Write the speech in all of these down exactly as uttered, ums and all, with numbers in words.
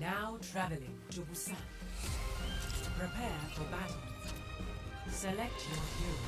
Now traveling to Busan. Prepare for battle. Select your hero.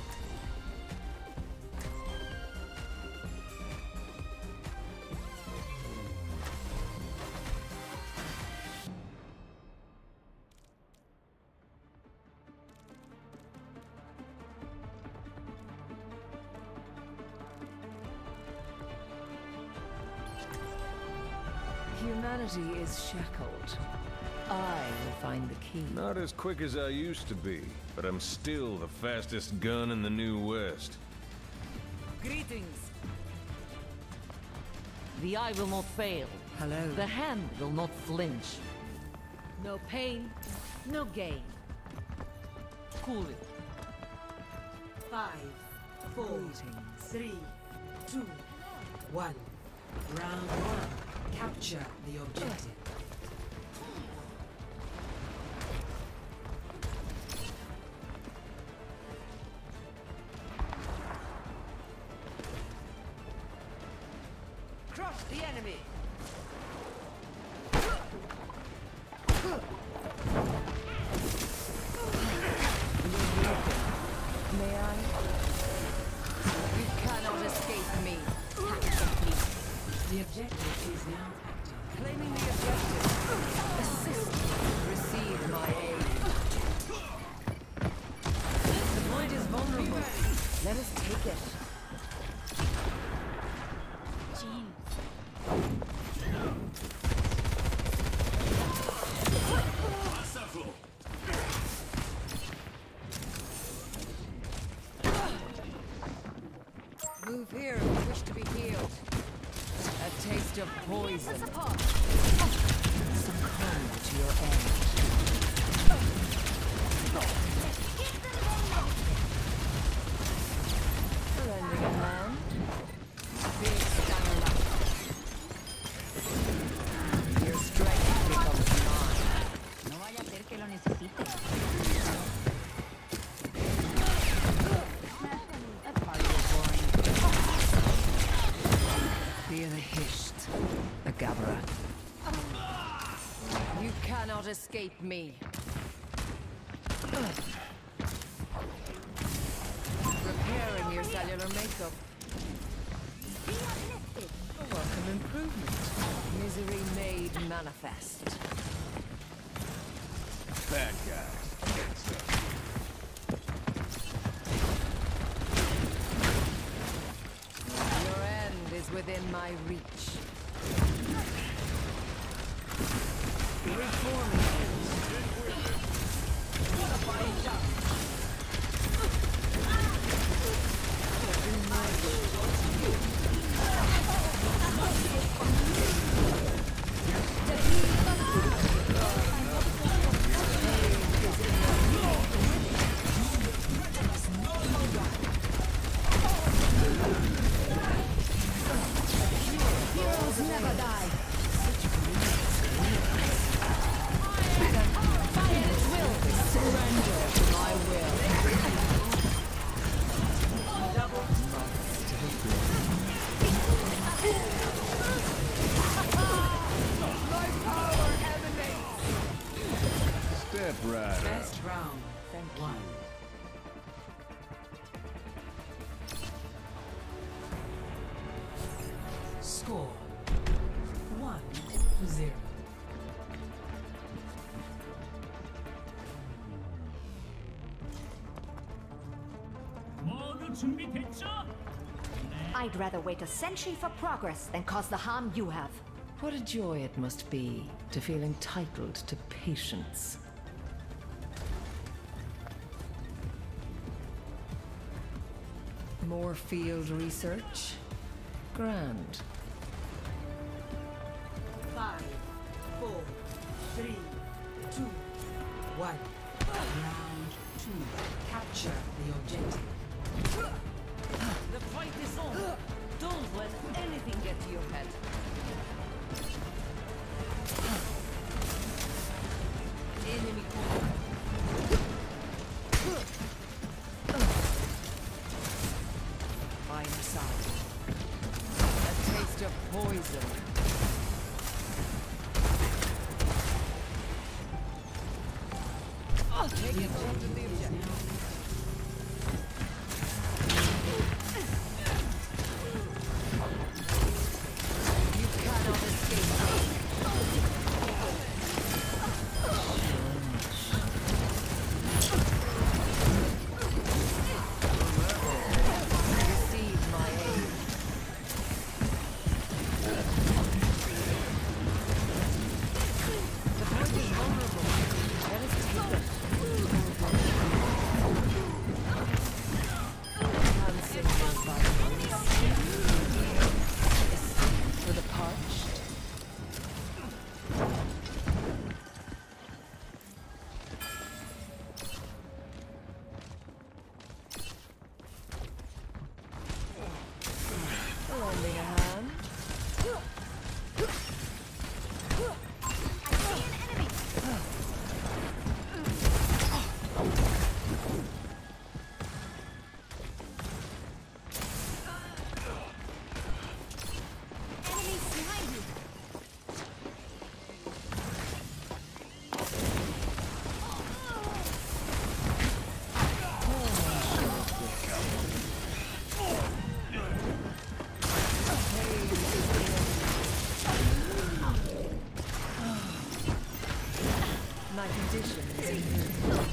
Humanity is shackled. I will find the key. Not as quick as I used to be, but I'm still the fastest gun in the New West. Greetings. The eye will not fail. Hello. The hand will not flinch. No pain, no gain. Cool it. Five, four, Greetings. three, two, one. Round one. Capture the objective. Crush the enemy. May I? You cannot escape me. The objective is now active. Claiming the objective. Assist. Receive my aid. The point is vulnerable. Let us take it. Move here if you wish to be healed. A taste of poison. Succumb to your end. Lending a hand. Big stamina. Your strength becomes mine. No vaya a ser que lo necesite. That's part of the boring. Fear the Hisht, the Gabra. You cannot escape me. Repairing your cellular makeup. A welcome improvement. Misery made manifest. Bad guy. Your end is within my reach. Reforming. Heroes never die. Surrender to my will. My power emanates. Step right up. Best round. Thank One. Score. One to zero. 모두 준비됐죠? I'd rather wait a century for progress than cause the harm you have. What a joy it must be to feel entitled to patience. More field research? Grand. Five, four, three, two, one. Round two. Capture the objective. The fight is on. Don't let anything get to your head. Enemy corner. Line aside. A taste of poison. Taking charge of the objective. You cannot escape me. Receive my aid. The point is vulnerable. Let us take it. Enhancing your vitals. For the parched. Lending a hand. Enemies behind you. My condition is inhuman.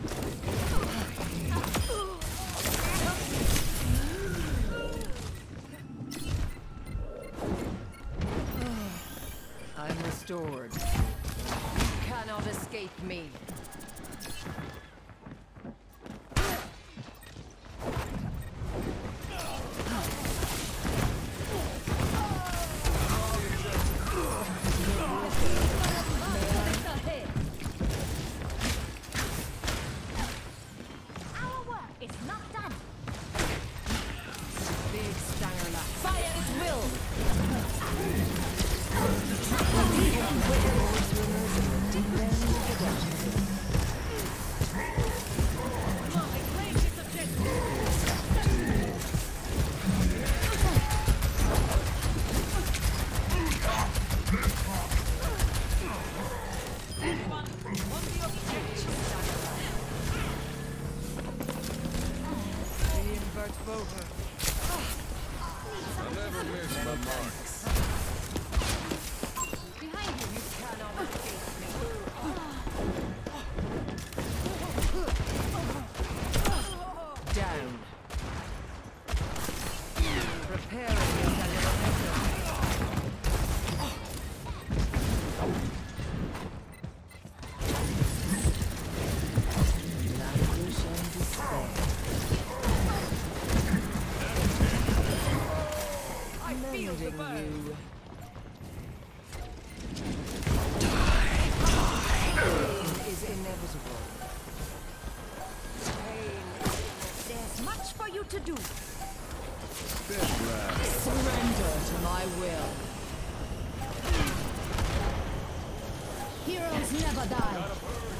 I'm restored. You cannot escape me. Our work is not done. Big stanger laugh. Fire at will! Reinvert over. I never miss my marks. Behind you, you cannot escape me. Down. Preparing yourself. Languish and despair. I feel the burn. You. Pain is inevitable. Pain. There's much for you to do. Surrender to my will. Heroes never die.